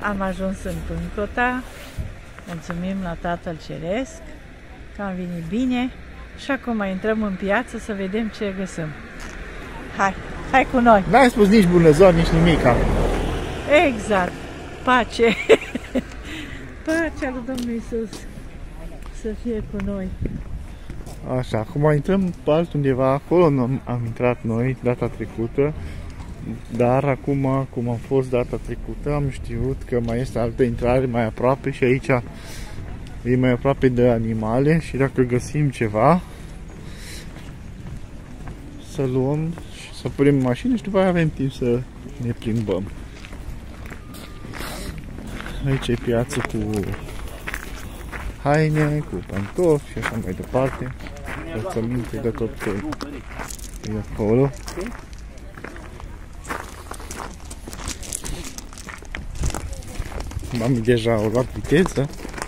Am ajuns în Pâncota, mulțumim la Tatăl Ceresc că am venit bine și acum intrăm în piață să vedem ce găsim. Hai cu noi! N-ai spus nici bună ziua, nici nimica. Exact! Pace! Pacea lui Domnul Iisus să fie cu noi! Așa, acum intrăm pe altundeva, acolo nu am intrat noi data trecută, dar acum, cum am fost data trecută, am știut că mai este altă intrare mai aproape și aici e mai aproape de animale și dacă găsim ceva, să luăm și să punem în mașină și după aia avem timp să ne plimbăm. Aici e piață cu haine, cu pantofi și așa mai departe. Înțăminte de tot felul. E acolo. Mami deja au luat viteză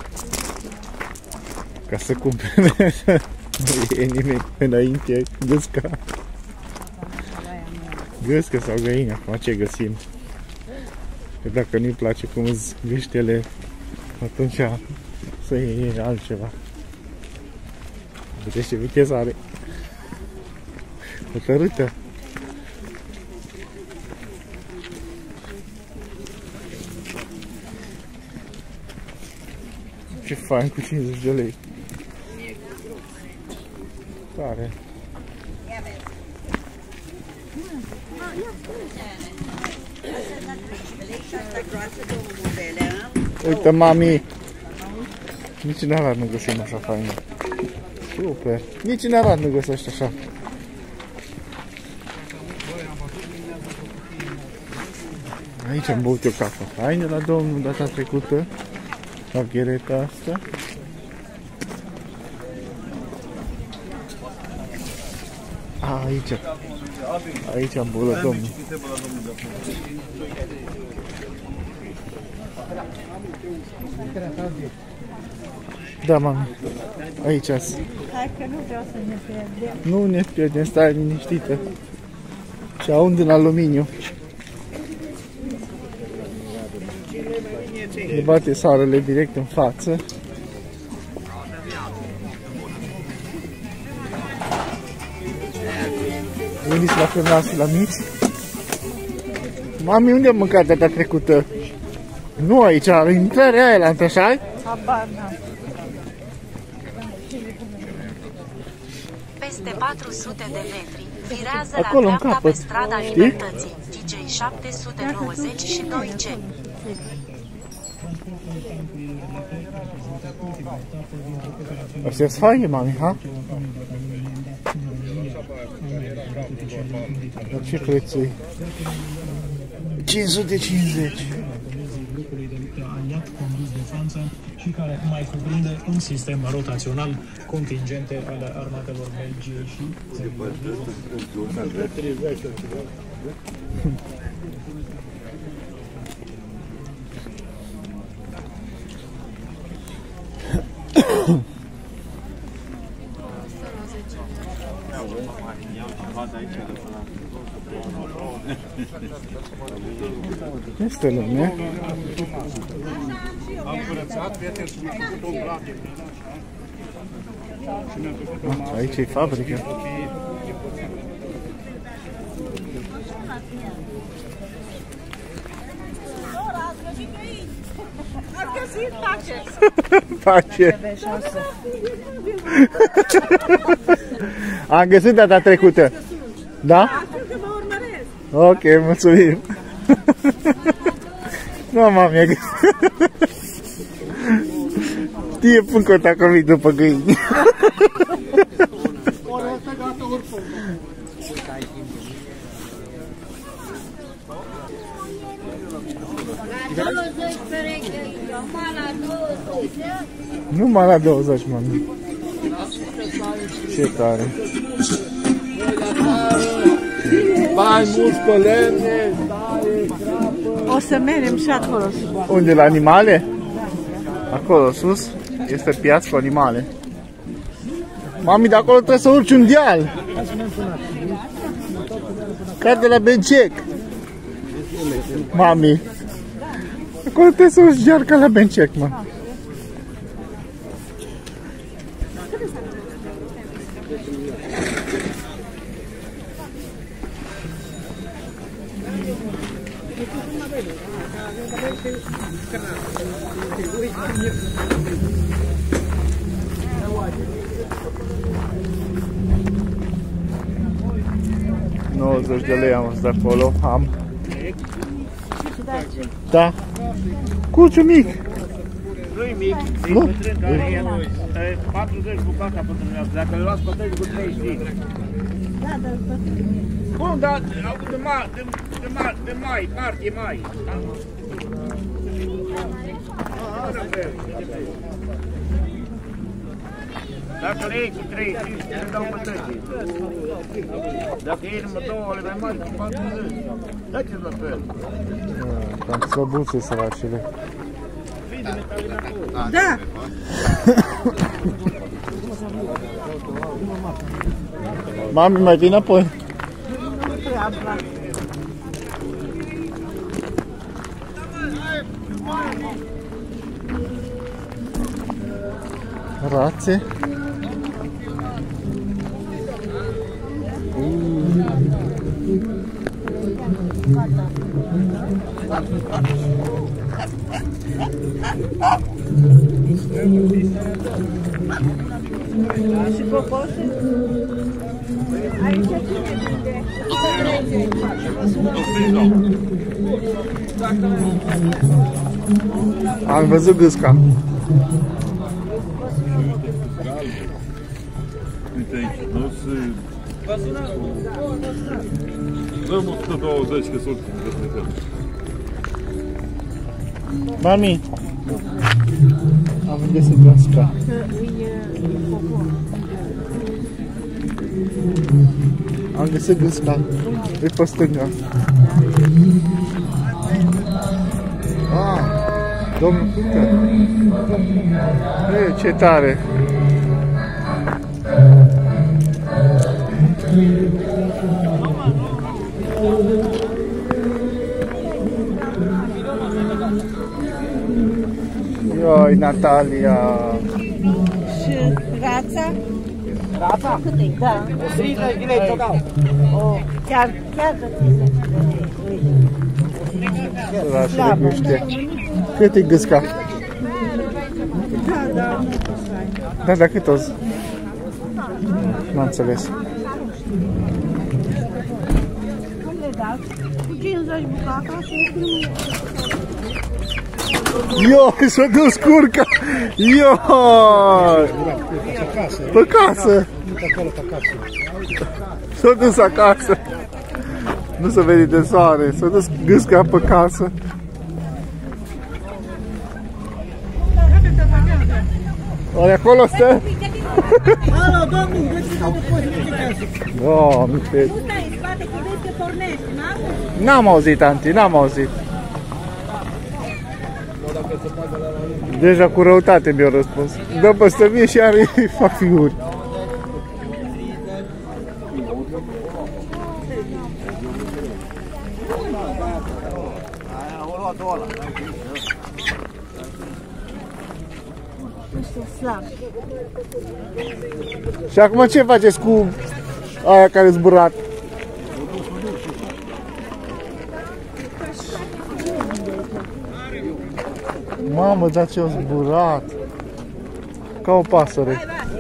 ca să cumpere. Nu e nimeni înainte. Gâscă sau găină, acum ce găsim. Că dacă nu-i place cum îți viștele, atunci să iei altceva. Vedeți ce viteză are. Hotărâtă. Ce fain cu 50 de lei. Tare. Uite, mami. Nici în Arad nu găsim așa faină. Super. Nici în Arad nu găsești așa. Aici am băut eu cafea faină la domnul data trecută. La ghereta asta. Aici. Aici am băut la domnul. Da, mami. Aici azi. Hai că nu vreau să ne pierdem. Nu ne pierdem, stai liniștită. Și aund în aluminiu. Ne bate soarele direct în față. Veniți la Fernasi la mici. Mami, unde am mâncat data trecută? Nu aici, la intrarea aia la Antașai? Habar n-am. Peste 400 de metri, virează acolo, la dreapta pe strada știi? Libertății, DJ 792C. Astea-s faine, mami, ha? Dar ce preț e? 550. Grupului de luptă aliat condus de Franța și care mai cuprinde un sistem rotațional, contingente ale armatelor Belgiei și Este lume. Am curățat, prieteni, și mi-am făcut o blate. Aici e fabrica. Ați găsit pace! Pace! Am găsit data trecută. Da? Ok, mulțumim. Nu, mami, a găsit. Tie Pâncota că vii după găini. Numai la 20, mami. Ce tare. Bani mulți pe lemne, O să mergem și acolo. Unde, la animale? Acolo sus este piață cu animale. Mami, de acolo trebuie să urci un deal. Ca de la Bencec. Mami. Acolo trebuie să o gearcă la bencec, mă. $90 am văzut de acolo, am. Da. Culciu mic. Nu-i mic, e bătrân, care e 40 bucata pentru dumneavoastră. Dacă le luați pe 30 cu 30 lei. Da, dar Bun, dar de mai, martie, mai. Dacă le iei cu 30, le dau pe 30. Dacă iei numai două, le mai mari, cu 40. Dați-ți la fel. Cam slăbuțe săracele. da! Mami, mai vine apoi. Rațe. Și cocoșe? Aici Am văzut gâsca. Uite aici, nu se... Dăm 120 că sunt de Mami, am găsit gâsca. Am găsit gâsca. E pe stânga. Ah, domnul Cucă. E, ce tare. Ioi, Natalia. Și rața? Rața? Cât e? Da. 30 de lei total. Chiar de 30 de lei. Săracele gâște. Cât e gâsca? Da, da, cât o zi? N-am înțeles. Cum le dați? Cu 50 bucata și Io, s-a dus curca! Io! Pe casă! S-a dus acasă! Nu se vede de soare, s-a dus gâsca pe casă. Oare acolo stă? Alo, domnul, găsiți-o de poți de casă. Doamne, Nu stai în spate, că vezi că pornești, n-am? n-am auzit, tanti, n-am auzit. Deja cu răutate mi-au răspuns. Dă peste mine și are, fac figuri. Și acum ce faceți cu aia care zburat? Mamă, dar ce-o zburat! Ca o pasăre.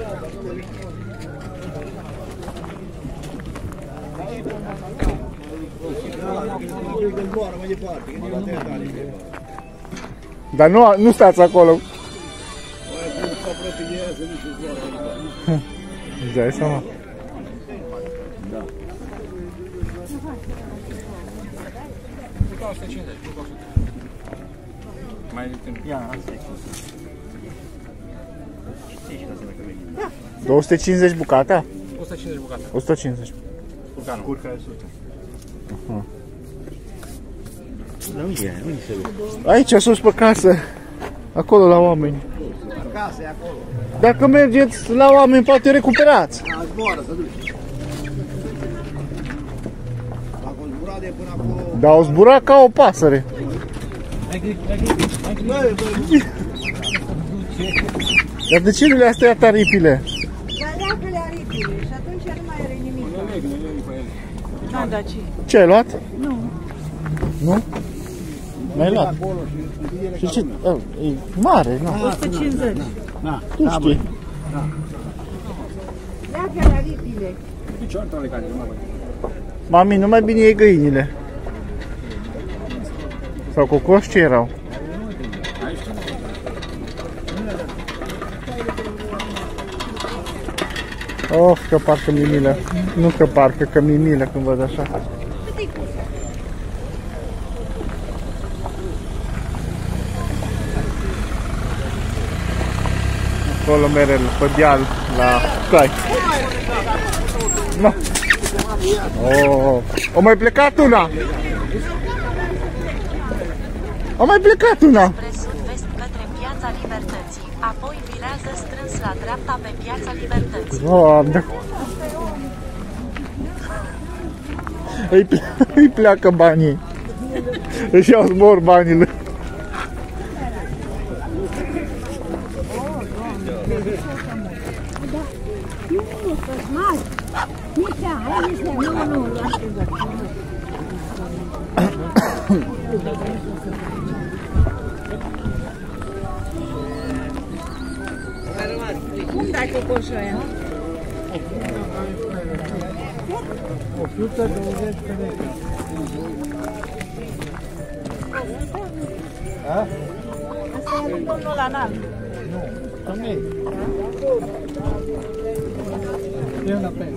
Dar nu stați acolo. Îți dai seama? Mai ia, asta e. 250 bucata? 150 bucate. 150. Curcanul. Curca e 100. Dar unde se vede? Aici, sus pe casă. Acolo la oameni. Acasă e acolo. Dacă mergeți la oameni, poate recuperați. Zboară, să duci. Dacă o zbura de până acolo... Dar au zburat ca o pasăre. Dar de ce nu le-a tăiat aripile? Dar leacă-le aripile și atunci nu mai are nimic. Da, da, ce? Ce ai luat? Nu. Nu? N-ai luat? Și ce? E mare, nu? 150. Tu știi. Leacă-le aripile. Mami, nu mai bine iei găinile. Sau cocoși, ce erau? Oh, că parcă mi-e milă. Nu că parcă, că mi-e milă când văd așa. Acolo mereu, pe deal, la cai. No. Oh, o mai plecat una! A mai plecat una! Spre sud-vest către Piața Libertății, apoi virează strâns la dreapta pe Piața Libertății. Doamne! Îi pleacă banii. Își iau zbor banile. Cum dai cocoșul aia? 120 de metri. Asta e domnul Anal. Nu, também. Eu na pele.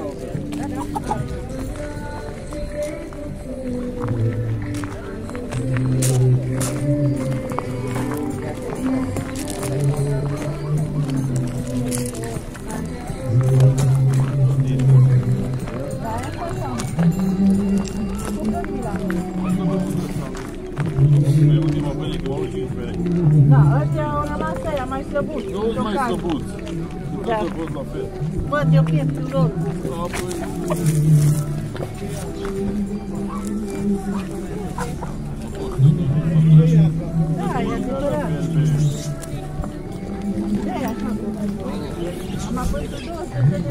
Da, ăștia au rămas aia mai slăbuți. Nu mai slăbuți. Tot a fost la fel. Văd eu pieptul lor. Da, e adevărat. Am apoi 200 de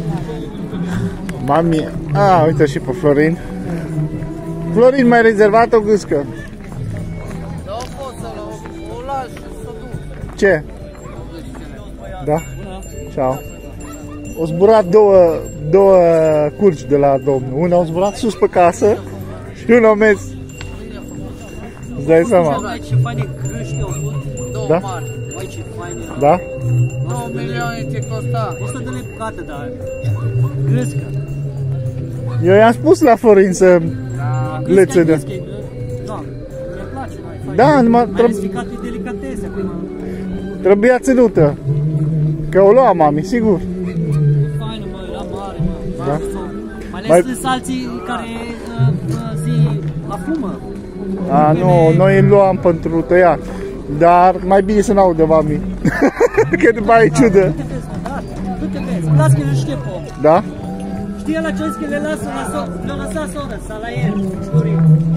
Mami, uite și pe Florin. Florin, mai rezervat o gâscă? Da, pot să-l o las și să duc. Ce? Da? Ciao. Au zburat două curci de la domnul. Una au zburat sus pe casă și una au mers. Îți dai seama? Vai ce faine grâști au fost, două Da? mari. Vai ce faine. Da? 9 milioane te costa. 100 de lei bucată, dar grâscă. Eu i-am spus la Florin să le țină. Da, mi-e place, mai fain. Da, numai Mai ales ficat e delicatese acum. trebuia ținută. Că o lua mami, sigur. Faină, mă, era mare, mă. Da. Mai ales sunt alții care zi la fumă. Nu, noi îl luam pentru tăiat. Dar mai bine să n-audă mami. Că după aia e ciudă. Du-te vezi, mă, da? Du-te vezi, las că nu știe pom. Da? Știi ăla ce-o zis că le lasă le-o lăsat soră, sau la el, Florin.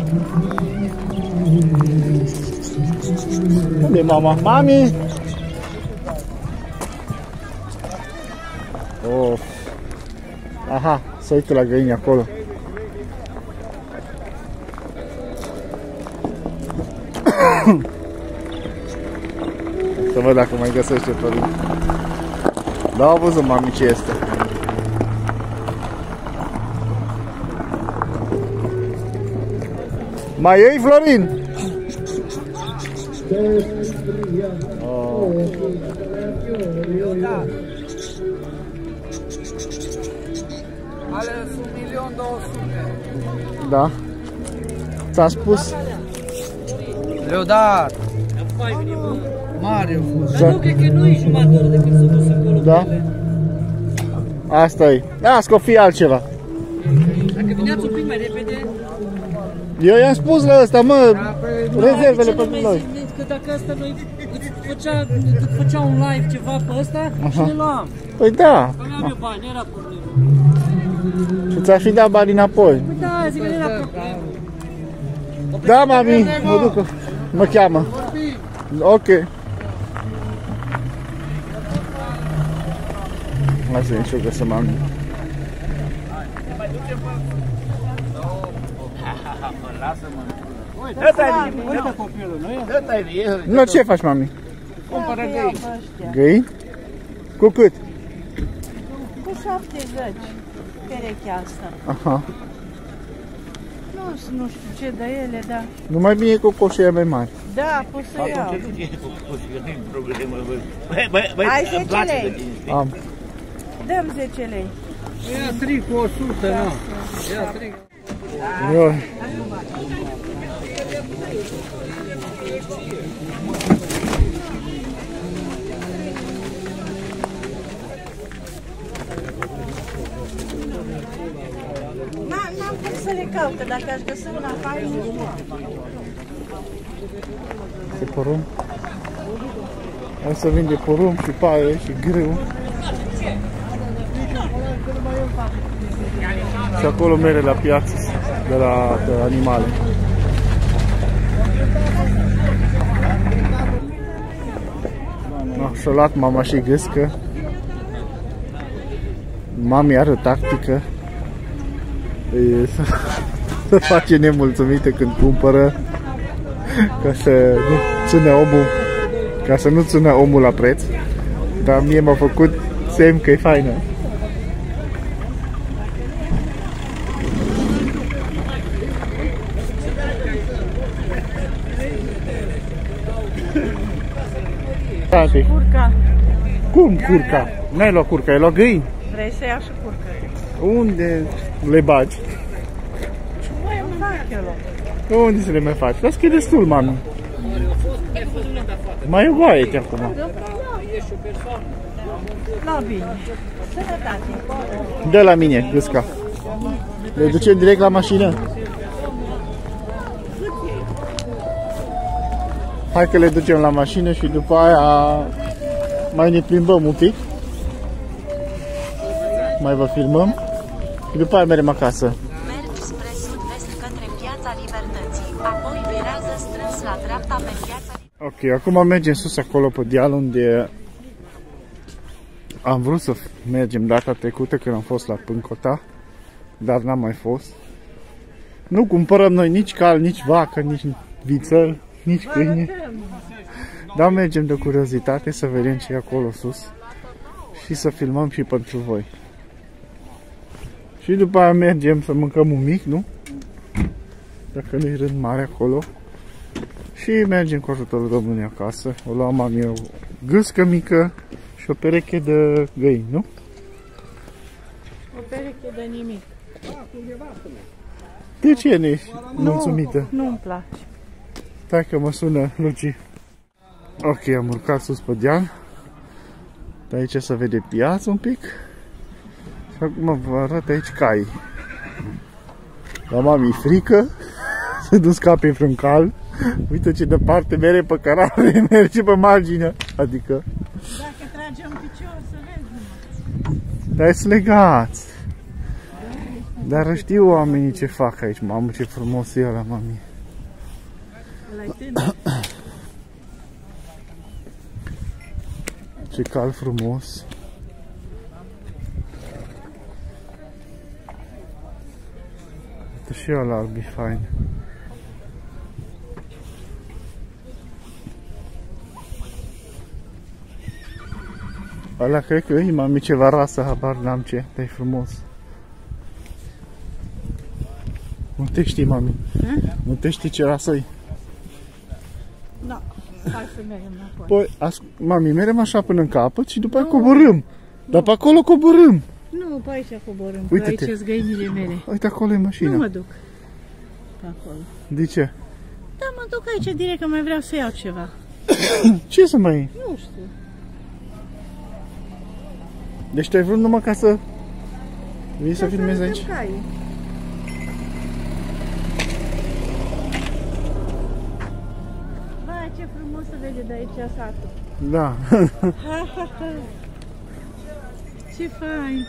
Unde e mama? Mami! Oh. Aha, să uită la găini acolo. Să văd dacă mai găsește Florin. Da, au văzut mami ce este. Mai iei, Florin? Oh. Ales 1.200.000. Da. Ți-am spus? Le-o dat. Mare. Da. Nu, cred că nu e jumătate de oră de când s-a dus acolo. Da? Asta e. Las că o fi altceva. Dacă vineați un pic mai repede... Eu i-am spus la ăsta, mă, rezervele pentru noi. Că dacă ăsta noi îți făcea un live ceva pe ăsta și ne luam. Păi da. Aveam eu bani, era problemă. Și ți-aș fi dat banii înapoi. Păi da, zic că era problemă. Da, mami, mă duc. Mă cheamă. Ok. Hai să nici eu găsăm mami. Nu, ce faci, mami? Cumpără găini. Găini? Cu cât? Cu 70 perechea asta. Aha. Nu știu ce de ele, dar... Nu mai bine cu coșele mai mari. Da, pot să iau. Băi, Ai 10 lei? Am. Dăm 10 lei. Ia 3 cu 100, nu? Ia 3. Eu. N-am cum să le caut, dacă aș găsi una faină. Se porumb. Hai să vinde porumb și paie și grâu. Și acolo mere la piață de la animale. Și-a luat mama și gâscă. Mami are o tactică. Să face nemulțumită când cumpără, ca să nu țină omul la preț. Dar mie m-a făcut semn că e faină. Curca. Cum curca? N-ai luat curca, ai luat găini? Vrei să iau și curcă? Unde le bagi? Mai îmi fac eu. Unde să le mai faci? Las că e destul, mami. Mai e goaie acum. La bine. Sănătate. Dă la mine, gâsca. Le ducem direct la mașină? Hai că le ducem la mașină și după aia mai ne plimbăm un pic. Mai vă filmăm. Și după aia mergem acasă. Mergi spre sud-vest către Piața Libertății, apoi virează strâns la dreapta pe Piața Libertății. Ok, acum mergem sus acolo pe deal unde am vrut să mergem data trecută când am fost la Pâncota, dar n-am mai fost. Nu cumpărăm noi nici cal, nici vacă, nici vițel, nici câine. Dar mergem de curiozitate să vedem ce e acolo sus și să filmăm și pentru voi. Și după aia mergem să mâncăm un mic, nu? Dacă nu-i rând mare acolo. Și mergem cu ajutorul Domnului acasă. O luam mami o gâscă mică și o pereche de găini, nu? O pereche de nimic. De ce nu ești mulțumită? Nu-mi place. Stai că mă sună Luci. Ok, am urcat sus pe deal. De aici se vede piața un pic. Și acum vă arăt aici cai. La mami frică. Se duc scape vreun cal. Uite ce departe mere pe cărare, merge pe margine. Adică... Dacă tragem picior să vezi. Dar ești legați. Dar știu oamenii ce fac aici. Mamă, ce frumos e ăla, mami. Ăla-i tânăr. Ce cal frumos. Uite și ăla alb e fain. Ăla cred că e, mami, ceva rasă, habar n-am ce, dar e frumos. Nu te știi, mami? Nu te știi ce rasă e? Da, hai să mergem înapoi. Păi, mami, mergem așa până în capăt și după aia coborâm. Dar pe acolo coborâm. Nu, pe aici coborâm, că Uite-te. aici sunt găinile mele. Uite, acolo e mașina. Nu mă duc pe acolo. De ce? Da, mă duc aici direct, că mai vreau să iau ceva. Ce să mai iei? Nu știu. Deci tu ai vrut numai ca să vii să filmezi aici? Vai, ce frumos să vede de aici satul. Da. Ce fain.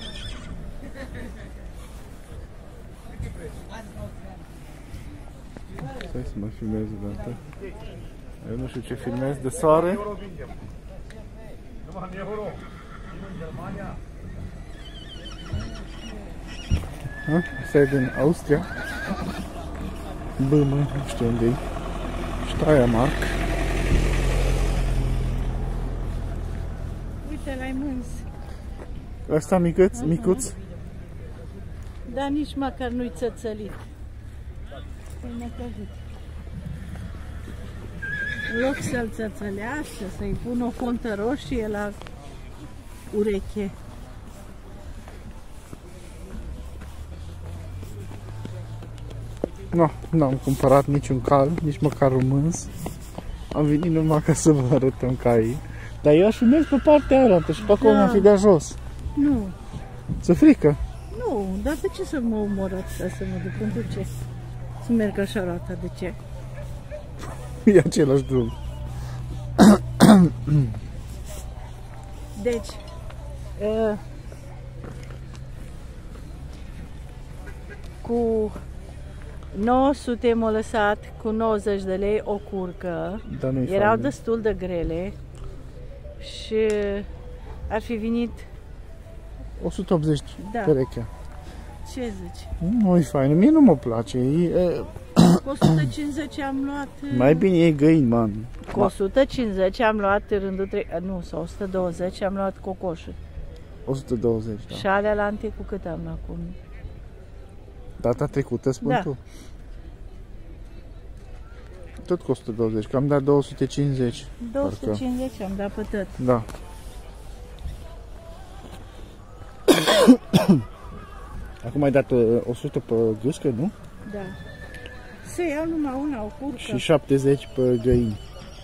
Stai să mă filmez o dată. Eu nu știu ce filmez de soare. Asta e din Austria. Bămă, nu știu unde e. Steiermark. Uite, l-ai mâns. Asta micuț, micuț. Dar nici măcar nu-i țățălit. Păi necăjit. În loc să-l țățălească, să-i pun o fontă roșie la ureche. No, n-am cumpărat niciun cal, nici măcar un mâns. Am venit numai ca să vă arătăm caii. Dar eu aș fi mers pe partea aia și pe acolo mi-am fi de jos. Nu. Ți-e frică? Nu, dar de ce să mă omor atâta, să mă duc? Pentru ce? Să merg așa roata, de ce? E același drum. Deci, cu 900 m-a lăsat cu 90 de lei o curcă. Erau fain. destul de grele și ar fi venit... 180 Da. perechea. Ce zici? Nu-i fain, mie nu mă place. Cu 150 am luat... Mai bine e găini, man. Cu 150 am luat rândul 3... Nu, sau 120 am luat cocoșuri. 120, da. Și alea la ante cu cât am luat? Cu... Data trecută, spun Da. tu? Tot cu 120, că am dat 250. 250 am dat pe tot. Da. Acum ai dat 100 pe gâscă, nu? Da. Se iau numai una, o curcă. Și 70 pe găini.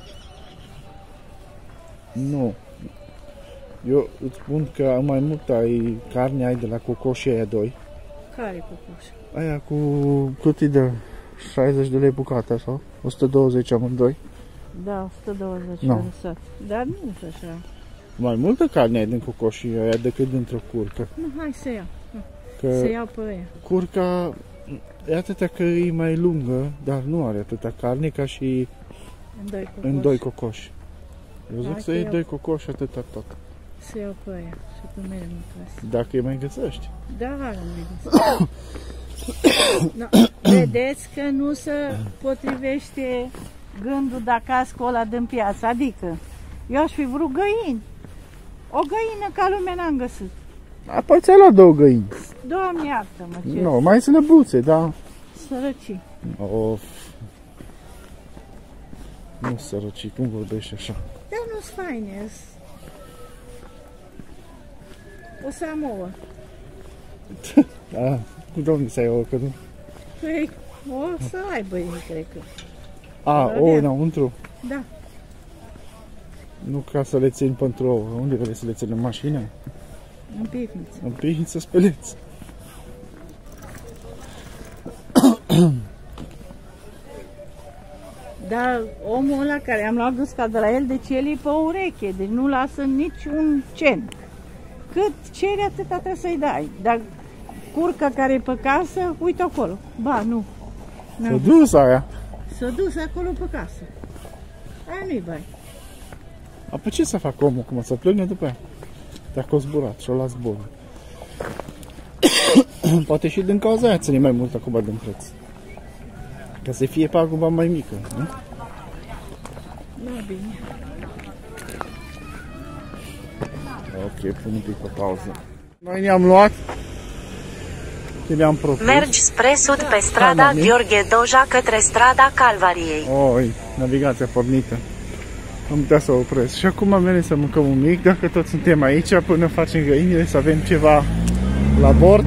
Nu. Eu îți spun că mai mult ai carne, ai de la cocoșii aia 2. Care cocoș? Aia cu cutii de 60 de lei bucata sau 120 amândoi. Da, 120 No. am lăsat. Dar nu e așa. Mai multă carne ai din cocoșii aia decât dintr-o curcă. Nu, hai să iau. Că Să iau pe aia. curca e atâta că e mai lungă, dar nu are atâta carne ca și În doi cocoși. în 2 cocoși. Eu zic Hai să să iei iau. 2 cocoși atâta tot. Să iau pe aia. Și pe mine mă casă. Dacă îi mai găsești. Da, nu no, vedeți că nu se potrivește gândul dacă ască ăla din piață. Adică, eu aș fi vrut găini. O găină ca lumea n-am găsit. Apoi ți-ai luat 2 găini. Doamne iartă-mă, ce Nu, mai slăbuțe, da. sărăcii. Of. Nu sărăci, cum vorbești așa? Dar nu-s faine. O să am ouă. Da, cu domnul să ai ouă, că nu. Păi, o să aibă ei, cred că. A, Da, ouă da. înăuntru. Da. Nu ca să le țin pentru ouă. Unde vrei să le țin? În mașină? În pivniță. În pihniță spăleți. Dar omul ăla care am luat gâsca de la el, deci el e pe ureche, deci nu lasă niciun cent. Cât ceri, atâta trebuie să-i dai. Dar curca care e pe casă, uite acolo. Ba, nu. S-a dus aia. S-a dus acolo pe casă. Aia nu-i bai. Apoi ce să fac omul? Cum să plâne după aia? Dacă o zburat și o las bun. Poate și din cauza aia ține mai mult acum din preț. Ca să fie paguba mai mică, nu? Nu, bine. Ok, pun un pic pe pauză. Noi ne-am luat ce ne-am propus. Mergi spre sud pe strada mami. Gheorghe Doja către strada Calvariei. Oi, navigația pornită. Am putea să o opresc. Și acum am venit să mâncăm un mic, dacă tot suntem aici, până facem găinile, să avem ceva la bord.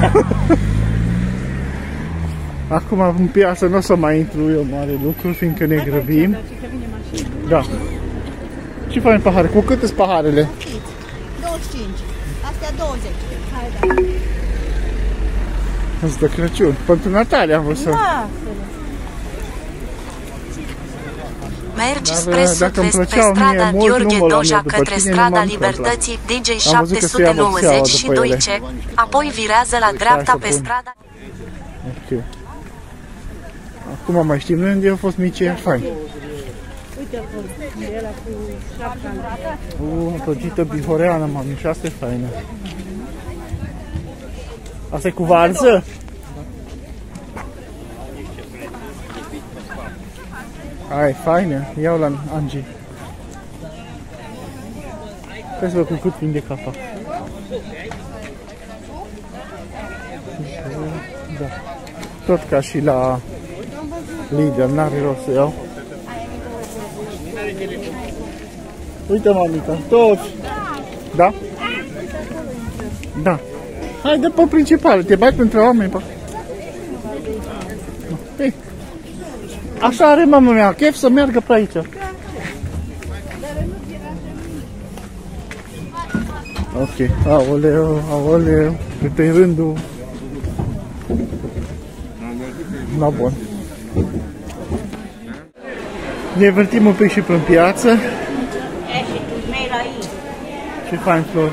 Acum în piață nu o să mai intru eu mare lucru, fiindcă ne grăbim. Da. Ce faci pahare? Cu cât sunt paharele? 25. Astea 20. Hai, da. Asta de Crăciun. Pentru Natalia am vrut să... Mergi Dar, spre sud dacă îmi pe plăceau mie strada mult, nu Gheorghe mă luam Doja eu după către tine, nu strada m-am Libertății DJ Am văzut că se ia boxeaua după 792 ele. C, apoi virează la dreapta să pe pun. strada... Ok. Acum mai știm noi unde au fost micii, fain. Uite, Uite acolo, e ăla cu șapca. O plăgită bihoreană, mami, și asta e faină. Asta e cu varză? Hai, faină, iau la Angie. Hai să văd cu cât vinde capa. Da. Tot ca și la Lidl, n-are rost să iau. Uite, mamica, toți. Da? Da. Hai, dă pe principal, te bagi între oameni. Ei. Așa are mama mea, chef să meargă pe aici. Ok, aoleu, aoleu, câte rândul. Na bun. Ne vârtim un pic și pe piață. Ce fain flori.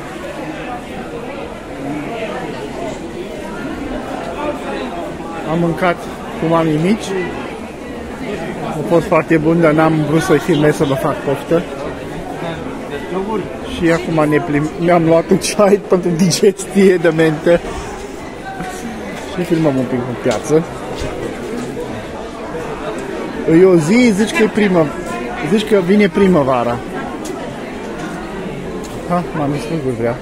Am mâncat cu mami mici. A fost foarte bun, dar n-am vrut să-i filmez să vă fac poftă. Și acum mi-am luat un ceai pentru digestie de mentă. Și filmăm un pic în piață. E o zi, zici că e zici că vine primăvara. Ha, mami, sigur vrea.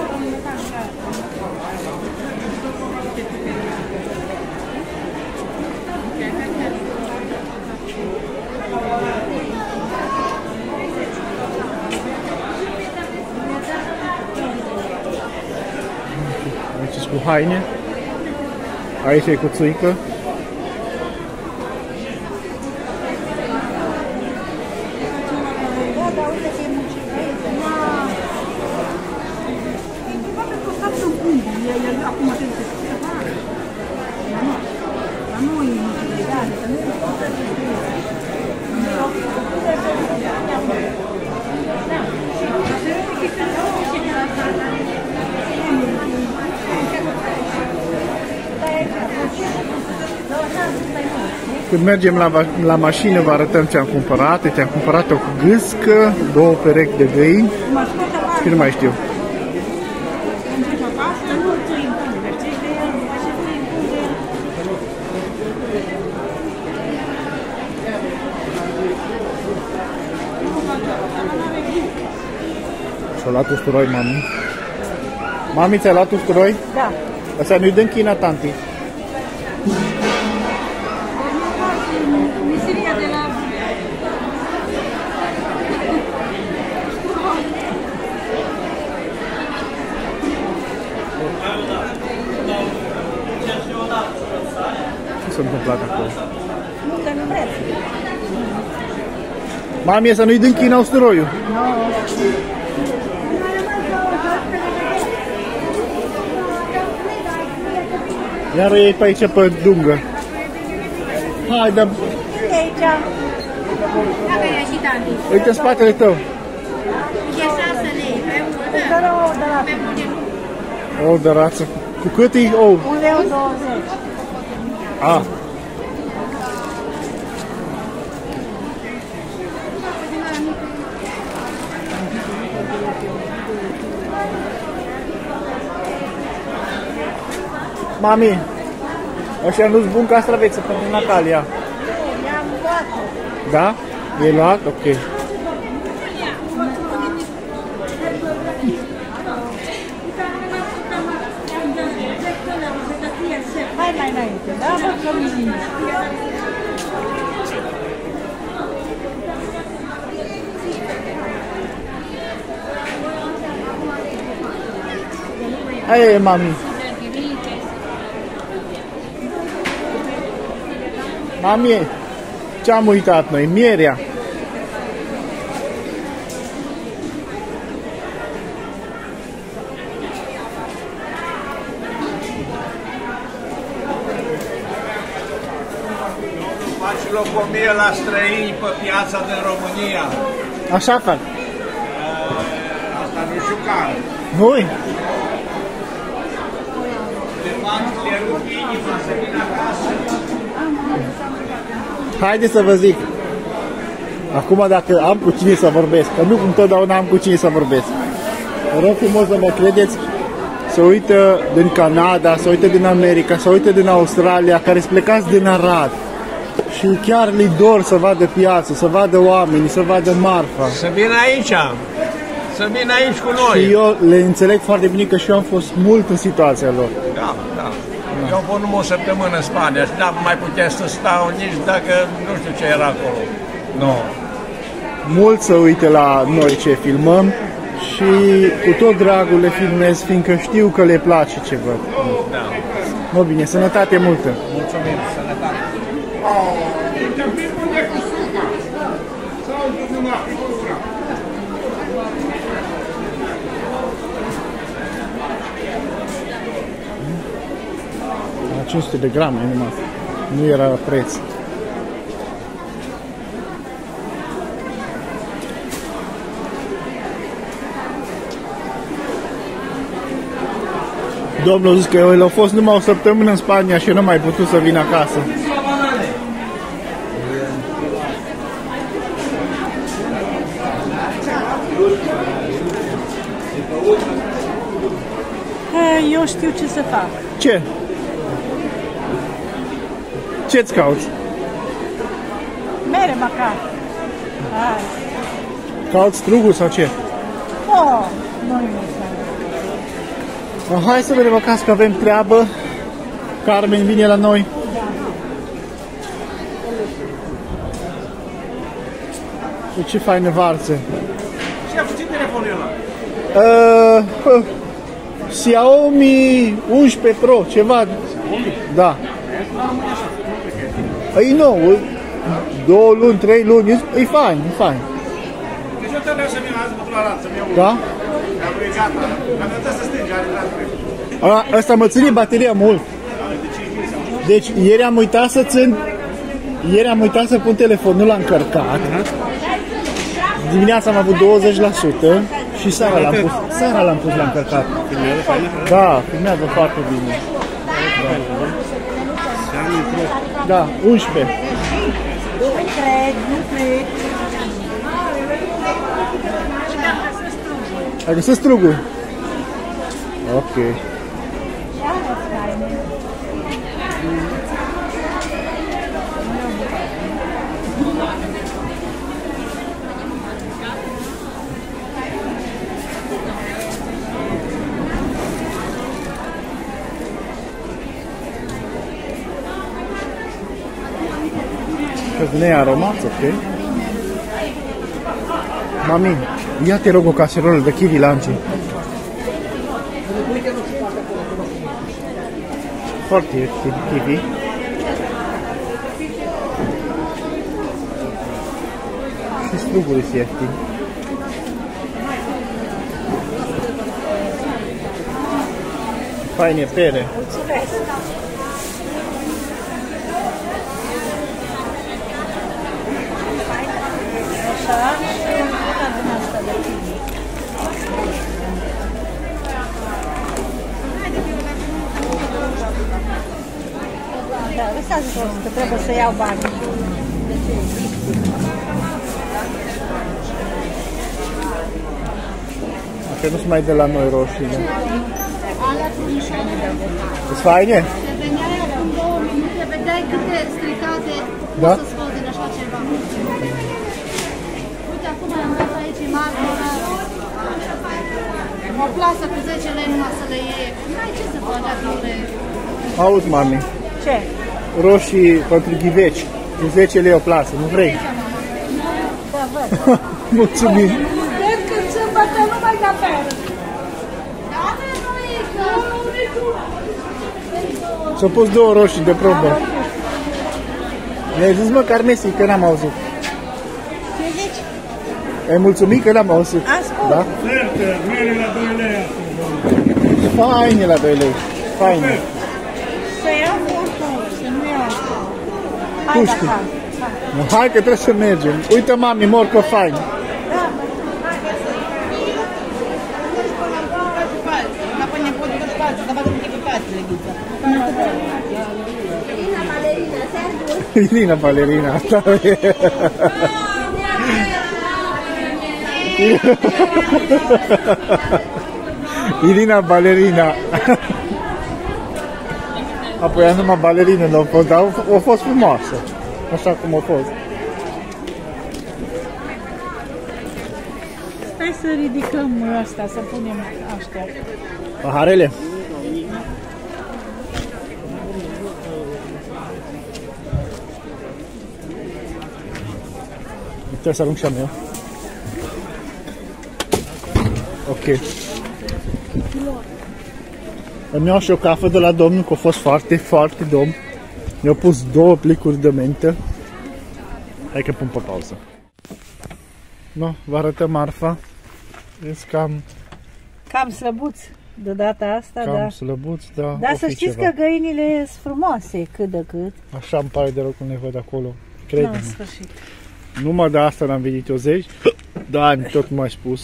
Aici cu haine. Aici e cu țuică. Când mergem la mașină, vă arătăm ce am cumpărat. Te-am cumpărat o gâscă, 2 perechi de găini și nu mai știu. Și-a luat usturoi, mami. Mami, ți-a luat usturoi? Da. Asta nu-i dă în China, tanti. Ce s-a întâmplat acolo? Nu, că nu vreți. Mami, ăsta nu-i din China usturoiul? Iar e pe aici pe dungă. Hai, dă. Uite aici. Dacă e și tanti. Uite în spatele tău. E 6 lei, pe unul. O de rață. Cu cât e ou? 1,20 lei. Ah. Mami, ăștia nu-s bun castraveți pentru Natalia. I-am luat. Da? E luat? Ok. Hai mai înainte, da? Văd că nu-i. Aia e, mami. Mami, ce-am uitat noi? Mierea. Faci locomie la străini pe piața din România. Așa fac. Asta nu știu care. Voi? Le fac, le rup inima să vină acasă. Haideți să vă zic. Acum dacă am cu cine să vorbesc, că nu întotdeauna am cu cine să vorbesc. Vă rog frumos să mă credeți, să uită din Canada, să uită din America, să uită din Australia, care sunt plecați din Arad. Și chiar li dor să vadă piață, să vadă oameni, să vadă marfa. Să vină aici, să vină aici cu noi. Și eu le înțeleg foarte bine că și eu am fost mult în situația lor. Da, da. Eu am fost numai o săptămână în Spania și n-am mai putea să stau nici dacă nu știu ce era acolo. Nu. Mult să uite la noi ce filmăm și cu tot dragul le filmez, fiindcă știu că le place ce văd. Da. Mă bine, sănătate multă! Mulțumim, sănătate! La 500 de grame numai, nu era preț. Domnul zice că el a fost numai o săptămână în Spania și nu mai putut să vină acasă. Eu știu ce să fac. Ce? Ce-ți cauți? Mere măcar. Hai. Cauți struguri sau ce? Oh, nu-i Hai să vedem acasă că avem treabă. Carmen vine la noi. Da. Ce faină varză. Ce telefon e ăla? Xiaomi 11 Pro, ceva. Da. E nou, 2 luni, 3 luni, e fain, e fain. Deci eu trebuie să vin azi mă la să-mi iau. Da? Dacă e gata, dacă trebuie să stângi, are la Asta mă ține bateria mult. Deci ieri am uitat să țin. Ieri am uitat să pun telefonul la încărcat. Dimineața am avut 20% și seara l-am pus la încărcat. Da, filmează foarte bine. Da, 11. Nu cred. Ai găsit struguri? Ok. Nearomat, ok. Mami, ia te rog o caserolă de kiwi lanci. Foarte ieftin kiwi. Și struguri sunt ieftini. Faine pere. Mulțumesc. Așa, și una din asta de kiwi. Da, lăsați jos, că trebuie să iau bani. Că nu se mai dă la noi roșiile. Îți faine? Veneai acum 2 minute, vedeai câte stricate Da? să scot din așa ceva. Uite, acum am dat aici marmură, o plasă cu 10 lei numai să le iei. N-ai ce să faci dacă le... Auzi, mami, Ce? roșii pentru ghiveci, cu 10 lei o plasă, nu vrei? Da, văd. Mulțumim! Cred că sâmbătă nu mai da pere. Da, nu e că... S-au pus 2 roșii de probă. Mi-ai zis, mă, Carmesi, că n-am auzit. Ce zici? Ai mulțumit că n-am auzit. Ascult. Da? Mere la 2 lei. Faine la 2 lei. Faine. Să iau furtul, să nu iau. Hai, Tu da, știi. hai. Hai că trebuie să mergem. Uite, mami, morcă fain. Irina Balerina, asta e. Irina balerina. Apoi ea numai balerinele au fost, dar au fost frumoasă. Așa cum au fost. Hai să ridicăm asta, să punem aștia. Paharele? Trebuie să arunc și am eu. Ok. Îmi iau și o cafă de la domnul, că a fost foarte, foarte domn. Mi-au pus 2 plicuri de mentă. Hai că pun pe pauză. No, vă arătăm marfa. Vezi Cam slăbuț de data asta, cam da. slăbuț, da. Dar să știți că găinile sunt frumoase, cât de cât. Așa îmi pare de rău când le văd acolo. Nu, Crede-mă. în sfârșit. Numai de asta n-am venit eu 10 de ani, tot m-ai spus.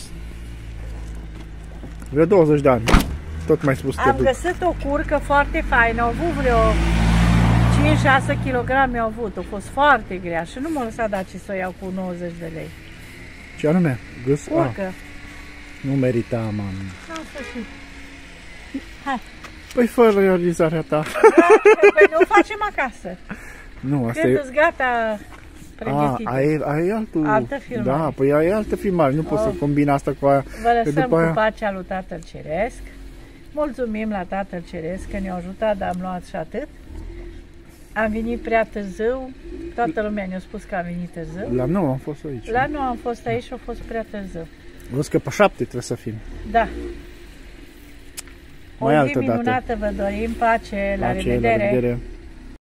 Vreo 20 de ani. Tot m-ai spus că Am găsit o curcă foarte faină, au avut vreo 5-6 kg au avut, a fost foarte grea și nu m-a lăsat Daci să o iau cu 90 de lei. Ce anume? Găs? Curcă. Nu merita, mami. N-am sfârșit. Hai. Păi fără realizarea ta. Păi nu facem acasă. Nu, asta Când-s e... gata pregătită. Ai altul... Altă filmare. Da, păi ai altă filmare, nu poți să combini asta cu aia. Vă lăsăm după aia... cu pacea lui Tatăl Ceresc. Mulțumim la Tatăl Ceresc că ne-a ajutat, dar am luat și atât. Am venit prea târziu, toată lumea ne-a spus că am venit târziu. La 9 am fost aici. La 9 am fost aici și a fost prea târziu. Văd că pe 7 trebuie să fim. Da. Mai O altă zi dată. minunată vă dorim, pace, la Pace, revedere! la revedere.